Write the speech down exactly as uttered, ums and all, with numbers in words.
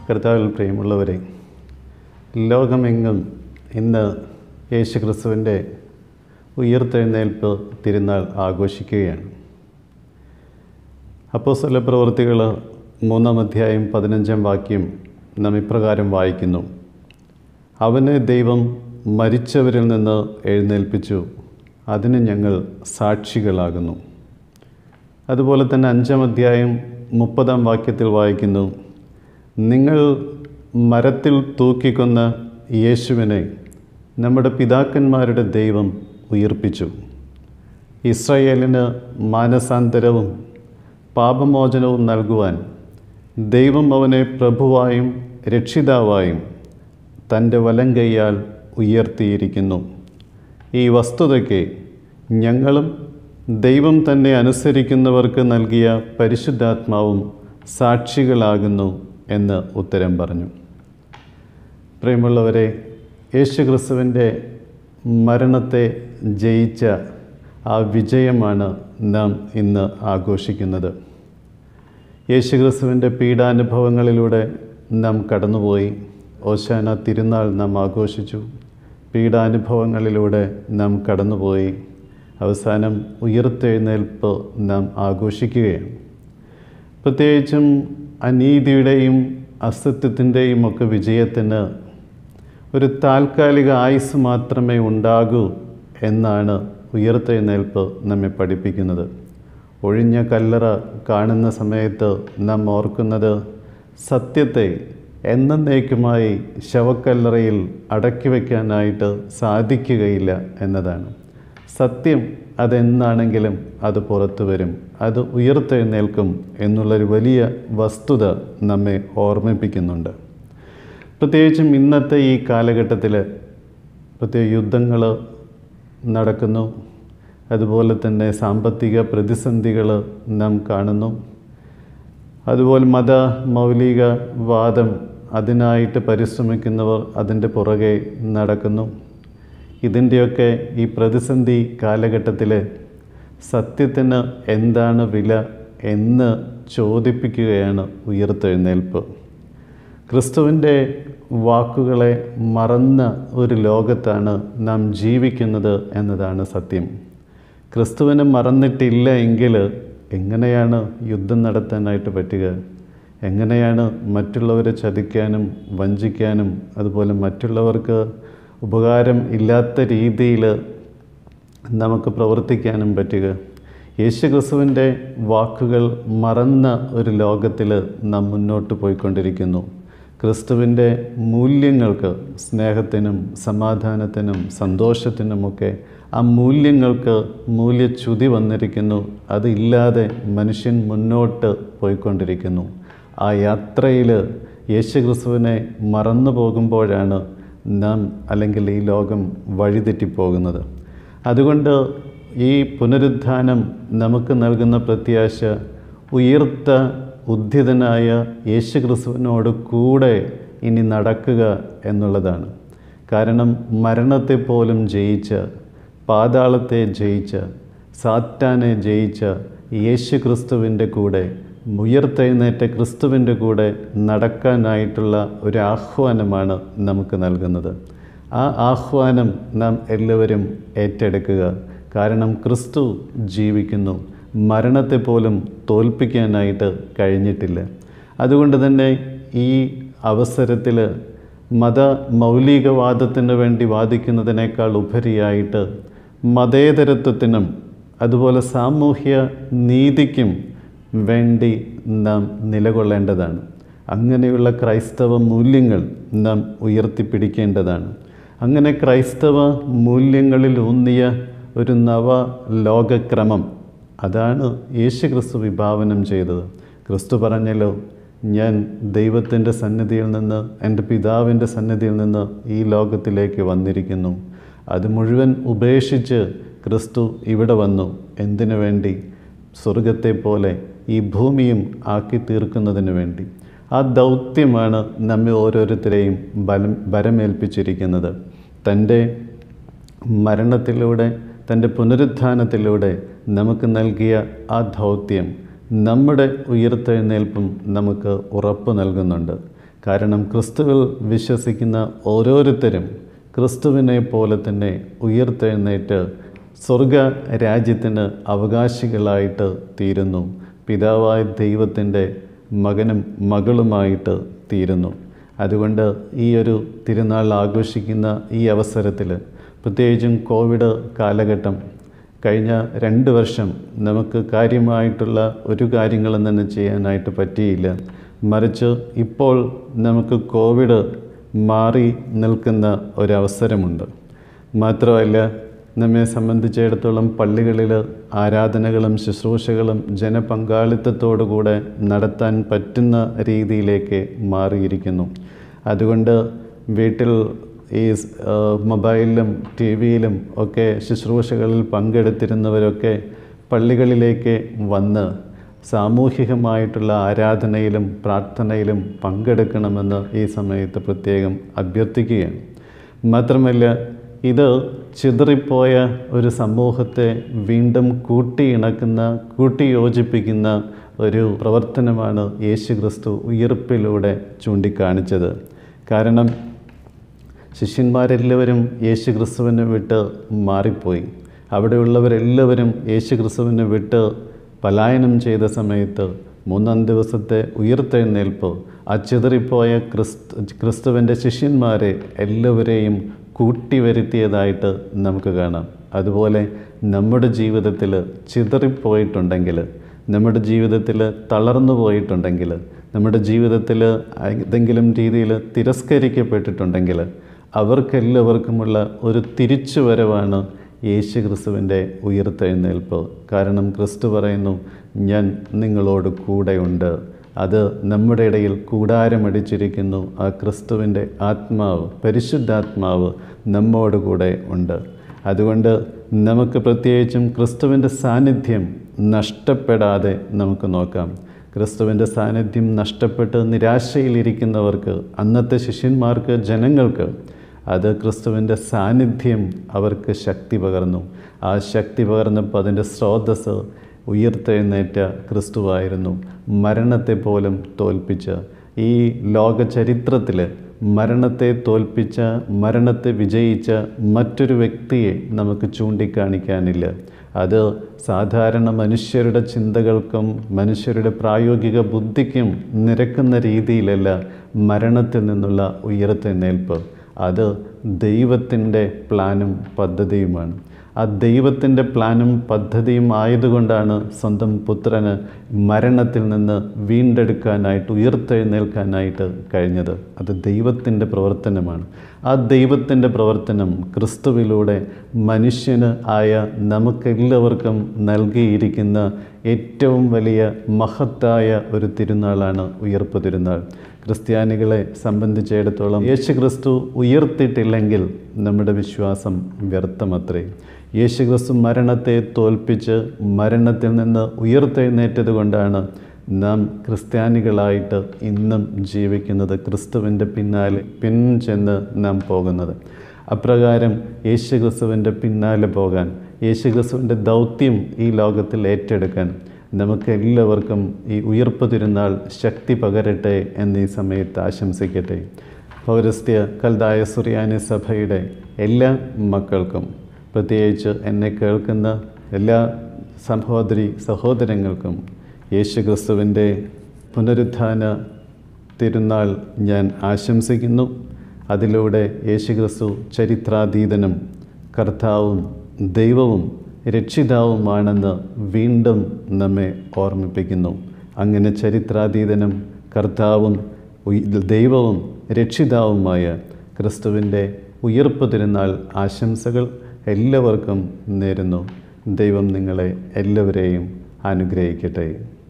കർത്താവിൽ പ്രിയമുള്ളവരെ, ലോകമെങ്ങും ഇന്ന് യേശുക്രിസ്തുവിൻ്റെ ഉയിർത്തെഴുന്നേൽപ്പ് തിരുനാൾ ആഘോഷിക്കുകയാണ്. അപ്പോസ്തല പ്രവൃത്തികൾ മൂന്നാം അധ്യായം പതിനഞ്ചാം വാക്യം നാം ഇപ്രകാരം വായിക്കുന്നു: അവനെ ദൈവം മരിച്ചവരിൽ നിന്ന് എഴുന്നേൽപ്പിച്ചു, അതിന് ഞങ്ങൾ സാക്ഷികളാകുന്നു. അതുപോലെ തന്നെ അഞ്ചാം അധ്യായം മുപ്പതാം വാക്യത്തിൽ വായിക്കുന്നു: നിങ്ങൾ മരത്തിൽ തൂക്കിക്കൊന്ന യേശുവിനെ നമ്മുടെ പിതാക്കന്മാരുടെ ദൈവം ഉയിർപ്പിച്ചു. ഇസ്രായേലിന് മാനസാന്തരവും പാപമോചനവും നൽകുവാൻ ദൈവം അവനെ പ്രഭുവായും രക്ഷിതാവായും തൻ്റെ വലങ്കയ്യാൽ ഉയർത്തിയിരിക്കുന്നു. ഈ വസ്തുതയ്ക്ക് ഞങ്ങളും ദൈവം തന്നെ അനുസരിക്കുന്നവർക്ക് നൽകിയ പരിശുദ്ധാത്മാവും സാക്ഷികളാകുന്നു എന്ന് ഉത്തരം പറഞ്ഞു. പ്രിയമുള്ളവരെ, യേശുക്രിസ്തുവിൻ്റെ മരണത്തെ ജയിച്ച ആ വിജയമാണ് നാം ഇന്ന് ആഘോഷിക്കുന്നത്. യേശുക്രിസ്തുവിൻ്റെ പീഡാനുഭവങ്ങളിലൂടെ നാം കടന്നുപോയി. ഓശാന തിരുനാൾ നാം ആഘോഷിച്ചു. പീഡാനുഭവങ്ങളിലൂടെ നാം കടന്നുപോയി. അവസാനം ഉയിർത്തെഴുന്നേൽപ്പ് നാം ആഘോഷിക്കുകയാണ്. പ്രത്യേകിച്ചും അനീതിയുടെയും അസത്യത്തിൻ്റെയും ഒക്കെ വിജയത്തിന് ഒരു താൽക്കാലിക ആയുസ് മാത്രമേ ഉണ്ടാകൂ എന്നാണ് ഉയിർത്തെഴുന്നേൽപ്പ് നമ്മെ പഠിപ്പിക്കുന്നത്. ഒഴിഞ്ഞ കല്ലറ കാണുന്ന സമയത്ത് നാം ഓർക്കുന്നത് സത്യത്തെ എന്നേക്കുമായി ശവക്കല്ലറയിൽ അടക്കി വയ്ക്കാനായിട്ട് സാധിക്കുകയില്ല എന്നതാണ്. സത്യം അതെന്നാണെങ്കിലും അത് പുറത്തു വരും, അത് ഉയിർത്തെഴുന്നേൽക്കും എന്നുള്ളൊരു വലിയ വസ്തുത നമ്മെ ഓർമ്മിപ്പിക്കുന്നുണ്ട്. പ്രത്യേകിച്ചും ഇന്നത്തെ ഈ കാലഘട്ടത്തിൽ പ്രത്യേക യുദ്ധങ്ങൾ നടക്കുന്നു. അതുപോലെ തന്നെ സാമ്പത്തിക പ്രതിസന്ധികൾ നാം കാണുന്നു. അതുപോലെ മത മൗലികവാദം അതിനായിട്ട് പരിശ്രമിക്കുന്നവർ അതിൻ്റെ പുറകെ നടക്കുന്നു. ഇതിൻ്റെയൊക്കെ ഈ പ്രതിസന്ധി കാലഘട്ടത്തിൽ സത്യത്തിന് എന്താണ് വില എന്ന് ചോദിപ്പിക്കുകയാണ് ഉയിർത്തെഴുന്നേൽപ്പ്. ക്രിസ്തുവിൻ്റെ വാക്കുകളെ മറന്ന ഒരു ലോകത്താണ് നാം ജീവിക്കുന്നത് എന്നതാണ് സത്യം. ക്രിസ്തുവിനെ മറന്നിട്ടില്ല എങ്കിൽ എങ്ങനെയാണ് യുദ്ധം നടത്താനായിട്ട് പറ്റുക? എങ്ങനെയാണ് മറ്റുള്ളവരെ ചതിക്കാനും വഞ്ചിക്കാനും അതുപോലെ മറ്റുള്ളവർക്ക് ഉപകാരം ഇല്ലാത്ത രീതിയിൽ നമുക്ക് പ്രവർത്തിക്കാനും പറ്റുക? യേശുക്രിസ്തുവിൻ്റെ വാക്കുകൾ മറന്ന ഒരു ലോകത്തിൽ നാം മുന്നോട്ട് പോയിക്കൊണ്ടിരിക്കുന്നു. ക്രിസ്തുവിൻ്റെ മൂല്യങ്ങൾക്ക്, സ്നേഹത്തിനും സമാധാനത്തിനും സന്തോഷത്തിനുമൊക്കെ ആ മൂല്യങ്ങൾക്ക് മൂല്യച്യുതി വന്നിരിക്കുന്നു. അതില്ലാതെ മനുഷ്യൻ മുന്നോട്ട് പോയിക്കൊണ്ടിരിക്കുന്നു. ആ യാത്രയിൽ യേശുക്രിസ്തുവിനെ മറന്നു പോകുമ്പോഴാണ് നാം അല്ലെങ്കിൽ ഈ ലോകം വഴിതെറ്റിപ്പോകുന്നത്. അതുകൊണ്ട് ഈ പുനരുത്ഥാനം നമുക്ക് നൽകുന്ന പ്രത്യാശ ഉയിർത്ത ഉദ്ധിതനായ യേശുക്രിസ്തുവിനോട് കൂടെ ഇനി നടക്കുക എന്നുള്ളതാണ്. കാരണം മരണത്തെ പോലും ജയിച്ച, പാതാളത്തെ ജയിച്ച, സാത്താനെ ജയിച്ച യേശുക്രിസ്തുവിൻ്റെ കൂടെ, ഉയിർത്തെഴുന്നേറ്റ ക്രിസ്തുവിൻ്റെ കൂടെ നടക്കാനായിട്ടുള്ള ഒരു ആഹ്വാനമാണ് നമുക്ക് നൽകുന്നത്. ആ ആഹ്വാനം നാം എല്ലാവരും ഏറ്റെടുക്കുക. കാരണം ക്രിസ്തു ജീവിക്കുന്നു. മരണത്തെ പോലും തോൽപ്പിക്കാനായിട്ട് കഴിഞ്ഞിട്ടില്ല. അതുകൊണ്ട് തന്നെ ഈ അവസരത്തിൽ മത മൗലികവാദത്തിന് വേണ്ടി വാദിക്കുന്നതിനേക്കാൾ ഉപരിയായിട്ട് മതേതരത്വത്തിനും അതുപോലെ സാമൂഹ്യ നീതിക്കും വേണ്ടി നാം നിലകൊള്ളേണ്ടതാണ്. അങ്ങനെയുള്ള ക്രൈസ്തവ മൂല്യങ്ങൾ നാം ഉയർത്തിപ്പിടിക്കേണ്ടതാണ്. അങ്ങനെ ക്രൈസ്തവ മൂല്യങ്ങളിൽ ഊന്നിയ ഒരു നവ ലോകക്രമം, അതാണ് യേശുക്രിസ്തു വിഭാവനം ചെയ്തത്. ക്രിസ്തു പറഞ്ഞല്ലോ, ഞാൻ ദൈവത്തിൻ്റെ സന്നിധിയിൽ നിന്ന്, എൻ്റെ പിതാവിൻ്റെ സന്നിധിയിൽ നിന്ന് ഈ ലോകത്തിലേക്ക് വന്നിരിക്കുന്നു. അത് മുഴുവൻ ഉപേക്ഷിച്ച് ക്രിസ്തു ഇവിടെ വന്നു. എന്തിനു വേണ്ടി? സ്വർഗത്തെ പോലെ ഈ ഭൂമിയും ആക്കി തീർക്കുന്നതിന് വേണ്ടി. ആ ദൗത്യമാണ് നമ്മെ ഓരോരുത്തരെയും ബലം ഭരമേൽപ്പിച്ചിരിക്കുന്നത്. തൻ്റെ മരണത്തിലൂടെ, തൻ്റെ പുനരുത്ഥാനത്തിലൂടെ നമുക്ക് നൽകിയ ആ ദൗത്യം നമ്മുടെ ഉയിർത്തെഴുന്നേൽപ്പും നമുക്ക് ഉറപ്പ് നൽകുന്നുണ്ട്. കാരണം ക്രിസ്തുവിൽ വിശ്വസിക്കുന്ന ഓരോരുത്തരും ക്രിസ്തുവിനെ പോലെ തന്നെ ഉയർത്തെഴുന്നേറ്റ് സ്വർഗ രാജ്യത്തിന് അവകാശികളായിട്ട് തീരുന്നു. പിതാവായ ദൈവത്തിൻ്റെ മകനും മകളുമായിട്ട് തീരുന്നു. അതുകൊണ്ട് ഈ ഒരു തിരുനാൾ ആഘോഷിക്കുന്ന ഈ അവസരത്തിൽ, പ്രത്യേകിച്ചും കോവിഡ് കാലഘട്ടം കഴിഞ്ഞ രണ്ട് വർഷം നമുക്ക് കാര്യമായിട്ടുള്ള ഒരു കാര്യങ്ങളും തന്നെ ചെയ്യാനായിട്ട് പറ്റിയില്ല. മറിച്ച് ഇപ്പോൾ നമുക്ക് കോവിഡ് മാറി നിൽക്കുന്ന ഒരവസരമുണ്ട്. മാത്രമല്ല, നമ്മെ സംബന്ധിച്ചിടത്തോളം പള്ളികളിൽ ആരാധനകളും ശുശ്രൂഷകളും ജനപങ്കാളിത്തത്തോടുകൂടെ നടത്താൻ പറ്റുന്ന രീതിയിലേക്ക് മാറിയിരിക്കുന്നു. അതുകൊണ്ട് വീട്ടിൽ ഈ മൊബൈലിലും ടി വിയിലും ഒക്കെ ശുശ്രൂഷകളിൽ പങ്കെടുത്തിരുന്നവരൊക്കെ പള്ളികളിലേക്ക് വന്ന് സാമൂഹികമായിട്ടുള്ള ആരാധനയിലും പ്രാർത്ഥനയിലും പങ്കെടുക്കണമെന്ന് ഈ സമയത്ത് പ്രത്യേകം അഭ്യർത്ഥിക്കുകയാണ്. മാത്രമല്ല, ഇത് ചിതറിപ്പോയ ഒരു സമൂഹത്തെ വീണ്ടും കൂട്ടിയിണക്കുന്ന, കൂട്ടിയോജിപ്പിക്കുന്ന ഒരു പ്രവർത്തനമാണ് യേശുക്രിസ്തു ഉയിർപ്പിലൂടെ ചൂണ്ടിക്കാണിച്ചത്. കാരണം ശിഷ്യന്മാരെല്ലാവരും യേശുക്രിസ്തുവിനെ വിട്ട് മാറിപ്പോയി. അവിടെയുള്ളവരെല്ലാവരും യേശുക്രിസ്തുവിനെ വിട്ട് പലായനം ചെയ്ത സമയത്ത് മൂന്നാം ദിവസത്തെ ഉയിർത്തെഴുന്നേൽപ്പ് ആ ചിതറിപ്പോയ ക്രിസ്തു ക്രിസ്തുവിൻ്റെ ശിഷ്യന്മാരെ എല്ലാവരെയും കൂട്ടിവരുത്തിയതായിട്ട് നമുക്ക് കാണാം. അതുപോലെ നമ്മുടെ ജീവിതത്തിൽ ചിതറിപ്പോയിട്ടുണ്ടെങ്കിൽ, നമ്മുടെ ജീവിതത്തിൽ തളർന്നു പോയിട്ടുണ്ടെങ്കിൽ, നമ്മുടെ ജീവിതത്തിൽ ഏതെങ്കിലും രീതിയിൽ തിരസ്കരിക്കപ്പെട്ടിട്ടുണ്ടെങ്കിൽ അവർക്കെല്ലാവർക്കുമുള്ള ഒരു തിരിച്ചുവരവാണ് യേശു ക്രിസ്തുവിൻ്റെ ഉയിർത്തെഴുന്നേൽപ്പ്. കാരണം ക്രിസ്തു പറയുന്നു, ഞാൻ നിങ്ങളോട് കൂടെയുണ്ട്. അത് നമ്മുടെ ഇടയിൽ കൂടാരമടിച്ചിരിക്കുന്നു. ആ ക്രിസ്തുവിൻ്റെ ആത്മാവ്, പരിശുദ്ധാത്മാവ് നമ്മോട് കൂടെ ഉണ്ട്. അതുകൊണ്ട് നമുക്ക് പ്രത്യേകിച്ചും ക്രിസ്തുവിൻ്റെ സാന്നിധ്യം നഷ്ടപ്പെടാതെ നമുക്ക് നോക്കാം. ക്രിസ്തുവിൻ്റെ സാന്നിധ്യം നഷ്ടപ്പെട്ട് നിരാശയിലിരിക്കുന്നവർക്ക്, അന്നത്തെ ശിഷ്യന്മാർക്ക്, ജനങ്ങൾക്ക് അത് ക്രിസ്തുവിൻ്റെ സാന്നിധ്യം അവർക്ക് ശക്തി പകർന്നു. ആ ശക്തി പകർന്നപ്പോൾ അതിൻ്റെ സ്രോതസ്സ് ഉയിർത്തെഴുന്നേറ്റ ക്രിസ്തുവായിരുന്നു. മരണത്തെ പോലും തോൽപ്പിച്ച, ഈ ലോക ചരിത്രത്തിൽ മരണത്തെ തോൽപ്പിച്ച, മരണത്തെ വിജയിച്ച മറ്റൊരു വ്യക്തിയെ നമുക്ക് ചൂണ്ടിക്കാണിക്കാനില്ല. അത് സാധാരണ മനുഷ്യരുടെ ചിന്തകൾക്കും മനുഷ്യരുടെ പ്രായോഗിക ബുദ്ധിക്കും നിരക്കുന്ന രീതിയിലല്ല മരണത്തിൽ നിന്നുള്ള ഉയിർത്തെഴുന്നേൽപ്പ്. അത് ദൈവത്തിൻ്റെ പ്ലാനും പദ്ധതിയുമാണ്. ആ ദൈവത്തിൻ്റെ പ്ലാനും പദ്ധതിയും ആയതുകൊണ്ടാണ് സ്വന്തം പുത്രന് മരണത്തിൽ നിന്ന് വീണ്ടെടുക്കാനായിട്ട്, ഉയിർത്തെഴുന്നേൽക്കാനായിട്ട് കഴിഞ്ഞത്. അത് ദൈവത്തിൻ്റെ പ്രവർത്തനമാണ്. ആ ദൈവത്തിൻ്റെ പ്രവർത്തനം ക്രിസ്തുവിലൂടെ മനുഷ്യന് ആയ നമുക്കെല്ലാവർക്കും നൽകിയിരിക്കുന്ന ഏറ്റവും വലിയ മഹത്തായ ഒരു തിരുനാളാണ് ഉയിർപ്പ് തിരുനാൾ. ക്രിസ്ത്യാനികളെ സംബന്ധിച്ചിടത്തോളം യേശു ക്രിസ്തു ഉയർത്തിയിട്ടില്ലെങ്കിൽ നമ്മുടെ വിശ്വാസം വ്യർത്ഥമത്രേ. യേശു ക്രിസ്തു മരണത്തെ തോൽപ്പിച്ച് മരണത്തിൽ നിന്ന് ഉയർത്തെഴുന്നേറ്റത് കൊണ്ടാണ് നാം ക്രിസ്ത്യാനികളായിട്ട് ഇന്നും ജീവിക്കുന്നത്, ക്രിസ്തുവിൻ്റെ പിന്നാലെ പിൻചെന്ന് നാം പോകുന്നത്. അപ്രകാരം യേശു ക്രിസ്തുവിൻ്റെ പിന്നാലെ പോകാൻ, യേശു ക്രിസ്തുവിൻ്റെ ദൗത്യം ഈ ലോകത്തിൽ ഏറ്റെടുക്കാൻ നമുക്ക് എല്ലാവർക്കും ഈ ഉയിർപ്പ് തിരുനാൾ ശക്തി പകരട്ടെ എന്നീ സമയത്ത് ആശംസിക്കട്ടെ. പൗരസ്ത്യ കൽദായ സുറിയാനി സഭയുടെ എല്ലാ മക്കൾക്കും, പ്രത്യേകിച്ച് എന്നെ കേൾക്കുന്ന എല്ലാ സഹോദരി സഹോദരങ്ങൾക്കും യേശു ക്രിസ്തുവിൻ്റെ പുനരുത്ഥാന തിരുനാൾ ഞാൻ ആശംസിക്കുന്നു. അതിലൂടെ യേശു ക്രിസ്തു ചരിത്രാതീതനും കർത്താവും ദൈവവും രക്ഷിതാവുമാണെന്ന് വീണ്ടും നമ്മെ ഓർമ്മിപ്പിക്കുന്നു. അങ്ങനെ ചരിത്രാതീതനും കർത്താവും ദൈവവും രക്ഷിതാവുമായ ക്രിസ്തുവിൻ്റെ ഉയിർപ്പ് തിരുനാൾ ആശംസകൾ എല്ലാവർക്കും നേരുന്നു. ദൈവം നിങ്ങളെ എല്ലാവരെയും അനുഗ്രഹിക്കട്ടെ.